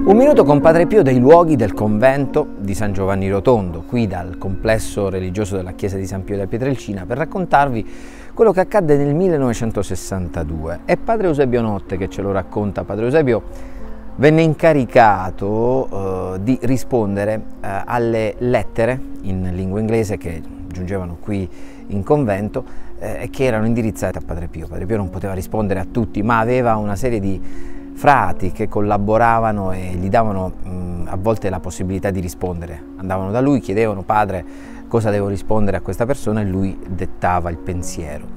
Un minuto con Padre Pio dei luoghi del convento di San Giovanni Rotondo, qui dal complesso religioso della chiesa di San Pio della Pietrelcina, per raccontarvi quello che accadde nel 1962. È Padre Eusebio Notte che ce lo racconta. Padre Eusebio venne incaricato di rispondere alle lettere in lingua inglese che giungevano qui in convento e che erano indirizzate a Padre Pio. Padre Pio non poteva rispondere a tutti, ma aveva una serie di frati che collaboravano e gli davano a volte la possibilità di rispondere. Andavano da lui, chiedevano: padre, cosa devo rispondere a questa persona? E lui dettava il pensiero.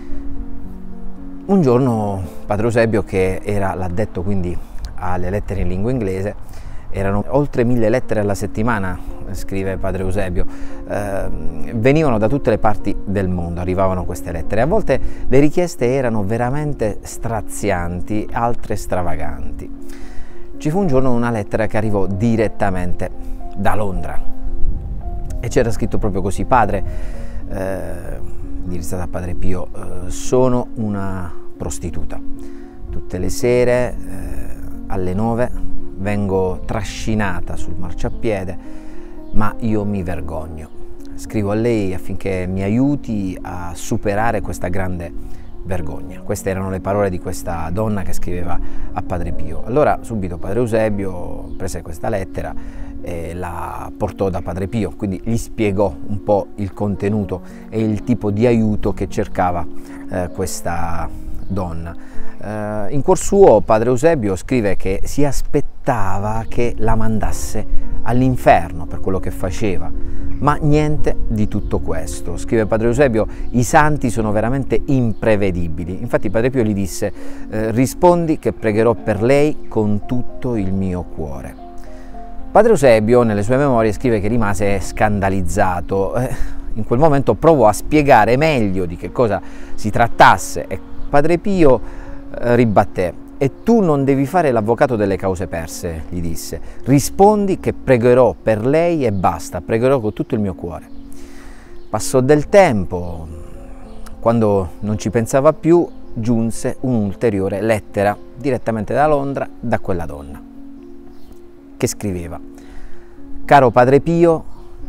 Un giorno Padre Eusebio, che era l'addetto quindi alle lettere in lingua inglese, erano oltre 1000 lettere alla settimana, scrive Padre Eusebio, venivano da tutte le parti del mondo, arrivavano queste lettere. A volte le richieste erano veramente strazianti, altre stravaganti. Ci fu un giorno una lettera che arrivò direttamente da Londra e c'era scritto proprio così: padre, indirizzata a Padre Pio, sono una prostituta. Tutte le sere alle 9 vengo trascinata sul marciapiede, ma io mi vergogno. Scrivo a lei affinché mi aiuti a superare questa grande vergogna. Queste erano le parole di questa donna che scriveva a Padre Pio. Allora subito Padre Eusebio prese questa lettera e la portò da Padre Pio, quindi gli spiegò un po' il contenuto e il tipo di aiuto che cercava questa donna. In cuor suo Padre Eusebio scrive che si aspettava che la mandasse all'inferno per quello che faceva, ma niente di tutto questo. Scrive Padre Eusebio: i santi sono veramente imprevedibili. Infatti Padre Pio gli disse: rispondi che pregherò per lei con tutto il mio cuore. Padre Eusebio nelle sue memorie scrive che rimase scandalizzato. In quel momento provò a spiegare meglio di che cosa si trattasse e Padre Pio ribatté: e tu non devi fare l'avvocato delle cause perse, gli disse. Rispondi che pregherò per lei e basta, pregherò con tutto il mio cuore. Passò del tempo, quando non ci pensava più, giunse un'ulteriore lettera direttamente da Londra da quella donna, che scriveva: caro Padre Pio,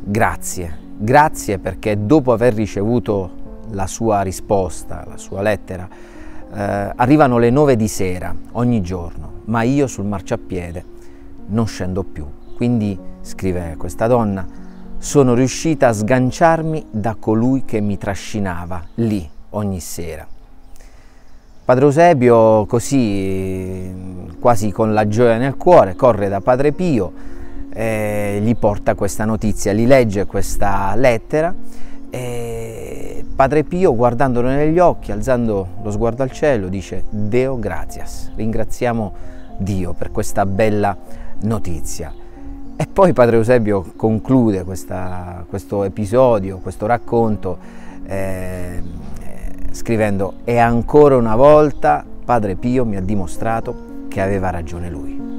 grazie perché dopo aver ricevuto la sua risposta, la sua lettera, arrivano le 9 di sera ogni giorno, ma io sul marciapiede non scendo più. Quindi, scrive questa donna, sono riuscita a sganciarmi da colui che mi trascinava lì ogni sera. Padre Eusebio, così, quasi con la gioia nel cuore, corre da Padre Pio e gli porta questa notizia, gli legge questa lettera. E Padre Pio, guardandolo negli occhi, alzando lo sguardo al cielo, dice: Deo gratias, ringraziamo Dio per questa bella notizia. E poi Padre Eusebio conclude questo episodio, questo racconto, scrivendo: e ancora una volta Padre Pio mi ha dimostrato che aveva ragione lui.